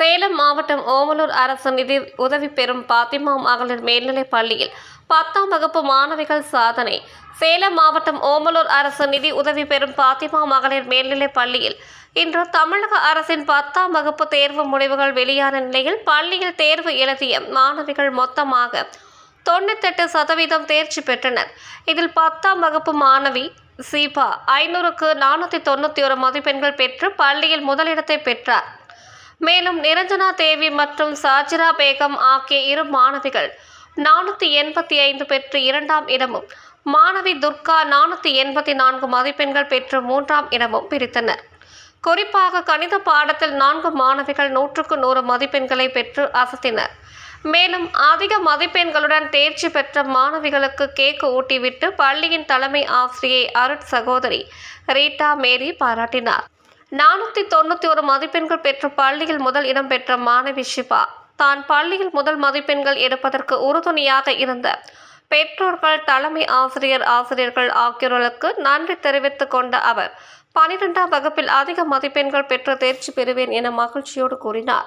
சேலம் மாவட்டம் ஓமலூர் அரசு நிதி உதவி பெறும் பாத்திமா மகளிர் மேல்நிலைப் பள்ளியில் 10ஆம் வகுப்பு மாணவிகள் சாதனை. சேலம் மாவட்டம் ஓமலூர் அரசு நிதி உதவி பெறும் பாத்திமா மகளிர் மேல்நிலைப் பள்ளியில் இன்று தமிழக அரசின் 10ஆம் வகுப்பு தேர்வு முடிவுகள் வெளியான நிலையில் பள்ளியில் தேர்வு எழுதிய மாணவிகள் மொத்தமாக 98% தேர்ச்சி பெற்றனர். இதில் 10ஆம் வகுப்பு மாணவி சீபா 500க்கு 491 மதிப்பெண்கள் பெற்று பள்ளியில் முதலிடத்தை பெற்றார். மேலும் நிரஞ்சனா தேவி மற்றும் சாஜிரா பேகம் ஆகிய இரு மாணவிகள் 485 பெற்று 2ஆம் இடமும், மாணவி துர்கா 484 மதிப்பெண்கள் பெற்று 3ஆம் இடமும் பிடித்தனர். குறிப்பாக கணித பாடத்தில் 4 மாணவிகள் 100க்கு 100 மதிப்பெண்களை பெற்று அசத்தினர். மேலும் அதிக மதிப்பெண்களுடன் தேர்ச்சி பெற்ற மாணவிகளுக்கு கேக் ஊட்டிவிட்டு பள்ளியின் தலைமை ஆசிரியை அருட் சகோதரி ரீட்டா மேரி பாராட்டினார். 491 மதிப்பெண்கள் பெற்று பள்ளியில் முதல் இடம் பெற்ற மாணவி ஷிபா தான் பள்ளியில் முதல் மதிப்பெண்கள் எடுப்பதற்கு உறுதுணையாக இருந்த பெற்றோர்கள், தலைமை ஆசிரியர்கள் ஆகியோர்களுக்கு நன்றி தெரிவித்துக் கொண்ட அவர் 12ஆம் வகுப்பில் அதிக மதிப்பெண்கள் பெற்று தேர்ச்சி பெறுவேன் என மகிழ்ச்சியோடு கூறினார்.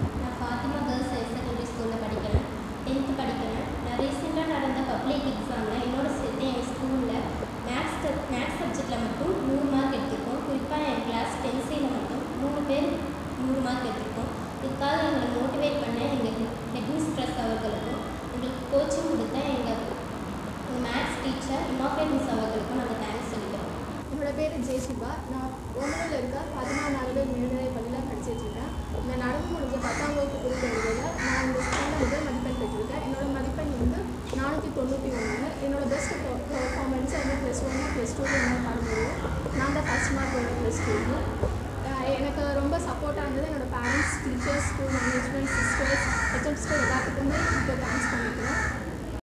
இதுக்காக எங்களை மோட்டிவேட் பண்ண எங்கள் ஹெட் மிஸ்ட்ரஸ் அவர்களுக்கும், எங்களுக்கு கோச்சிங் கொடுத்த எங்கள் மேத்ஸ் டீச்சர் இமாக்ரேட் மிஸ் அவர்களுக்கும் நாங்கள் தேங்க்ஸ் சொல்லிக்கிறோம். என்னோட பேர் ஜெயசிபா. நான் ஓமலூரில் இருக்க 14 மகளிர் மேல்நிலைப் பள்ளியில் படிச்சிட்ருக்கேன். இந்த நடந்து முடிஞ்ச 10ஆம் வகுப்பு குரூப் எழுதியில் நான் இந்த ஸ்கூலில் முதல் மதிப்பெண் பெற்றிருக்கேன். என்னோடய மதிப்பெண் வந்து 491. என்னோடய பெஸ்ட் பர்ஃபார்மன்ஸை வந்து +1 +2 என்ன பண்ண முடியும். நான் தான் ஃபஸ்ட் மார்க் +2. எனக்கு ரொம்ப சப்போர்ட்டாக இருந்தது என்னோடய parents, teachers, school management, sisters, HM எல்லாத்துக்குமே